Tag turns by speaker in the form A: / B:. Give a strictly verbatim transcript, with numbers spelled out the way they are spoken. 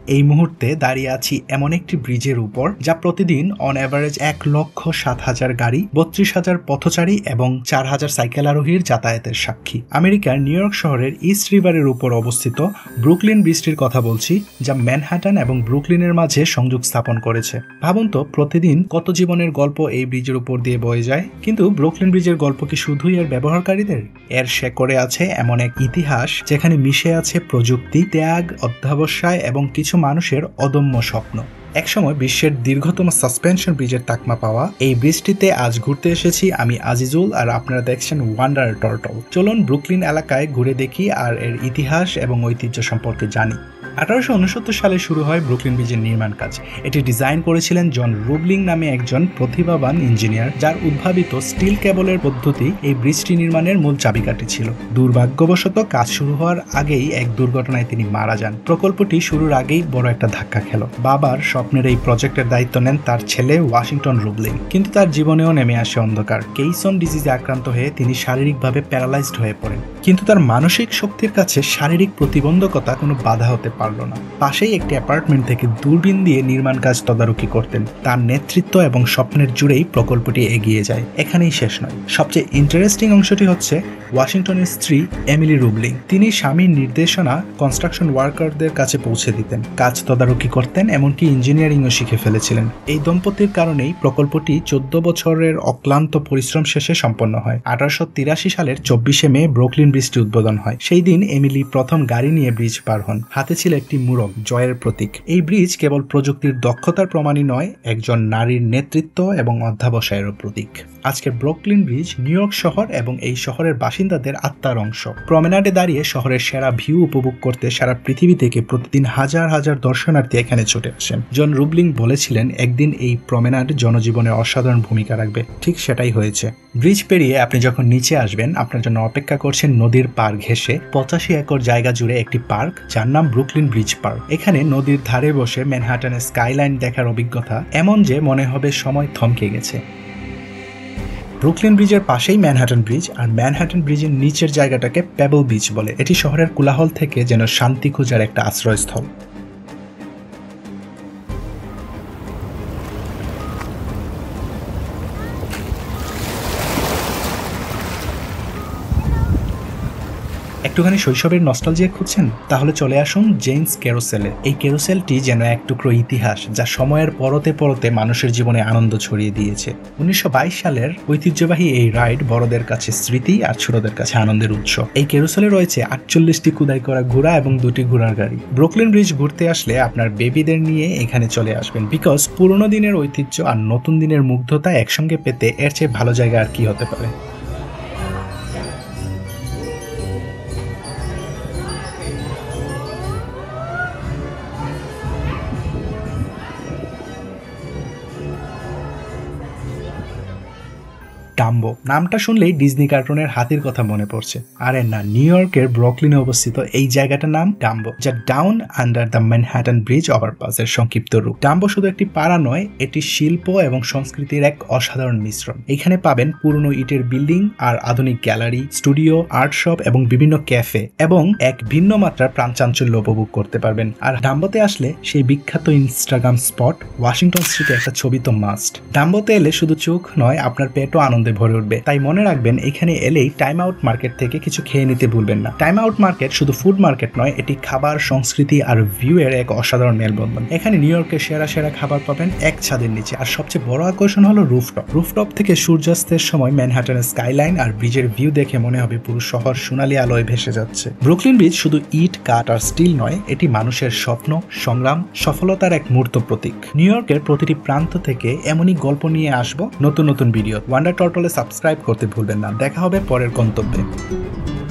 A: এই মুহূর্তে দাঁড়িয়ে আছি এমন একটি ব্রিজের উপর যা প্রতিদিন অন অ্যাভারেজ এক লক্ষ সাত হাজার গাড়ি, বত্রিশ হাজার পথচারী এবং চার হাজার সাইকেল আরোহীর যাতায়াতের সাক্ষী। আমেরিকার নিউ ইয়র্ক শহরের ইস্ট রিভারের উপর অবস্থিত ব্রুকলিন ব্রিজটির কথা বলছি, যা ম্যানহাটন এবং ব্রুকলিনের মাঝে সংযোগ স্থাপন করেছে। ভাবুন তো, প্রতিদিন কত জীবনের গল্প এই ব্রিজের উপর দিয়ে বয়ে যায়। কিন্তু ব্রুকলিন ব্রিজের গল্প কি শুধুই এর ব্যবহারকারীদের? এর শেকড়ে আছে এমন এক ইতিহাস যেখানে মিশে আছে প্রযুক্তি, ত্যাগ, অধ্যবসায় এবং কিছু মানুষের অদম্য স্বপ্ন। একসময় বিশ্বের দীর্ঘতম সাসপেনশন ব্রিজের তাকমা পাওয়া এই ব্রিজটিতে আজ ঘুরতে এসেছি আমি আজিজুল, আর আপনারা দেখছেন ওয়ান্ডার টার্টল। চলুন ব্রুকলিন এলাকায় ঘুরে দেখি আর এর ইতিহাস এবং ঐতিহ্য সম্পর্কে জানি। আঠারোশো উনসত্তর সালে শুরু হয় ব্রুকলিন ব্রিজের নির্মাণ কাজ। এটি ডিজাইন করেছিলেন জন রুবলিং নামে একজন প্রতিভাবান ইঞ্জিনিয়ার, যার উদ্ভাবিত স্টিল কেবলের পদ্ধতি এই ব্রিজটি নির্মাণের মূল চাবিকাঠি ছিল। দুর্ভাগ্যবশত কাজ শুরু হওয়ার আগেই এক দুর্ঘটনায় তিনি মারা যান। প্রকল্পটি শুরুর আগেই বড় একটা ধাক্কা খেল। বাবার স্বপ্নের এই প্রজেক্টের দায়িত্ব নেন তার ছেলে ওয়াশিংটন রুবলিং, কিন্তু তার জীবনেও নেমে আসে অন্ধকার। কেইসন ডিজিজে আক্রান্ত হয়ে তিনি শারীরিকভাবে প্যারালাইজড হয়ে পড়েন, কিন্তু তার মানসিক শক্তির কাছে শারীরিক প্রতিবন্ধকতা কোনো বাধা হতে পারল না। পাশেই একটি অ্যাপার্টমেন্ট থেকে দূরবীন দিয়ে নির্মাণ কাজ তদারকি করতেন। তার নেতৃত্ব এবং স্বপ্নের জুড়েই প্রকল্পটি এগিয়ে যায়। এখানেই শেষ নয়, সবচেয়ে ইন্টারেস্টিং অংশটি হচ্ছে ওয়াশিংটনের স্ত্রী এমিলি রুবলিং। তিনি স্বামীর নির্দেশনা কনস্ট্রাকশন ওয়ার্কারদের কাছে পৌঁছে দিতেন, কাজ তদারকি করতেন, এমনকি ইঞ্জিনিয়ারিংও শিখে ফেলেছিলেন। এই দম্পতির কারণেই প্রকল্পটি চোদ্দ বছরের অক্লান্ত পরিশ্রম শেষে সম্পন্ন হয়। আঠারোশো তিরাশি সালের চব্বিশে মে ব্রুকলিন ব্রিজটি উদ্বোধন হয়। সেই দিন এমিলি প্রথম গাড়ি নিয়ে ব্রিজ পার হন। হাতে ছিল একটি মুরগ, জয়ের প্রতীক। এই ব্রিজ কেবল প্রযুক্তির দক্ষতার প্রমাণই নয়, একজন নারীর নেতৃত্ব এবং অধ্যবসায়েরও প্রতীক। আজকের ব্রুকলিন ব্রিজ নিউ ইয়র্ক শহর এবং এই শহরের বাসিন্দাদের আত্মার অংশ। প্রমেনাডে দাঁড়িয়ে শহরের সেরা ভিউ উপভোগ করতে সারা পৃথিবী থেকে প্রতিদিন হাজার হাজার দর্শনার্থী এখানে ছুটে আসেন। জন রুবলিং বলেছিলেন, একদিন এই প্রমেনাড জনজীবনে অসাধারণ ভূমিকা রাখবে। ঠিক সেটাই হয়েছে। ব্রিজ পেরিয়ে আপনি যখন নিচে আসবেন, আপনার জন্য অপেক্ষা করছেন নদীর পার ঘেঁষে পঁচাশি একর জায়গা জুড়ে একটি পার্ক, যার নাম ব্রুকলিন ব্রিজ পার্ক। এখানে নদীর ধারে বসে ম্যানহাটনের স্কাইলাইন দেখার অভিজ্ঞতা এমন যে মনে হবে সময় থমকে গেছে। ব্রুকলিন ব্রিজের পাশেই ম্যানহাটন ব্রিজ, আর ম্যানহাটন ব্রিজের নিচের জায়গাটাকে পেবল বিচ বলে। এটি শহরের কোলাহল থেকে যেন শান্তি খোঁজার একটা আশ্রয়স্থল। একটুখানি শৈশবের নস্টালজিয়া খুঁজছেন? তাহলে চলে আসুন জেন্স ক্যারোসেলে। এই ক্যারোসেলটি যেন এক টুকরো ইতিহাস, যা সময়ের পরতে পরতে মানুষের জীবনে আনন্দ ছড়িয়ে দিয়েছে। উনিশশো বাইশ সালের ঐতিহ্যবাহী এই রাইড বড়দের কাছে স্মৃতি আর ছোটদের কাছে আনন্দের উৎস। এই ক্যারোসেলে রয়েছে আটচল্লিশটি খোদাই করা ঘোড়া এবং দুটি ঘোড়ার গাড়ি। ব্রুকলিন ব্রিজ ঘুরতে আসলে আপনার বেবিদের নিয়ে এখানে চলে আসবেন, বিকজ পুরোনো দিনের ঐতিহ্য আর নতুন দিনের মুগ্ধতা একসঙ্গে পেতে এর চেয়ে ভালো জায়গা আর কি হতে পারে। ডাম্বো নামটা শুনলেই ডিজনি কার্টুনের হাতির কথা মনে পড়ছে। আরে না, নিউ ইয়র্কের ব্রুকলিনে অবস্থিত এই জায়গাটার নাম ডাম্বো, যা down under the Manhattan bridge overpass এর সংক্ষিপ্ত রূপ। ডাম্বো শুধু একটি পাড়া নয়, এটি শিল্প এবং সংস্কৃতির এক অসাধারণ মিশ্রণ। এখানে পাবেন পুরনো ইটের বিল্ডিং আর আধুনিক গ্যালারি, স্টুডিও, আর্ট শপ এবং বিভিন্ন ক্যাফে, এবং এক ভিন্ন মাত্রার প্রাণচাঞ্চল্য উপভোগ করতে পারবেন। আর ডাম্বোতে আসলে সেই বিখ্যাত ইনস্টাগ্রাম স্পট ওয়াশিংটন স্ট্রিটে একটা ছবি তো মাস্ট। ডাম্বোতে এলে শুধু চোখ নয়, আপনার পেটও আনন্দে ভরে উঠবে। তাই মনে রাখবেন, এখানে এলেই টাইম আউট মার্কেট থেকে কিছু খেয়ে নিতে ভুলবেন না। টাইম আউট মার্কেট শুধু ফুড মার্কেট নয়, এটি খাবার, সংস্কৃতি আর ভিউ এর এক অসাধারণ মেলবন্ধন। এখানে নিউ ইয়র্কের সেরা সেরা খাবার পাবেন এক ছাদের নিচে। আর সবচেয়ে বড় আকর্ষণ হলো রুফটপ। রুফটপ থেকে সূর্যাস্তের সময় ম্যানহাটনের স্কাইলাইন আর ব্রিজের ভিউ দেখে মনে হবে পুরো শহর সোনালী আলোয় ভেসে যাচ্ছে। ব্রুকলিন ব্রিজ শুধু ইট, কাঠ আর স্টিল নয়, এটি মানুষের স্বপ্ন, সংগ্রাম, সফলতার এক মূর্ত প্রতীক। নিউ ইয়র্কের প্রতিটি প্রান্ত থেকে এমনই গল্প নিয়ে আসবো নতুন নতুন ভিডিও। ওয়ান্ডার টার্টলে সাবস্ক্রাইব করতে ভুলবেন না। দেখা হবে পরের গন্তব্যে।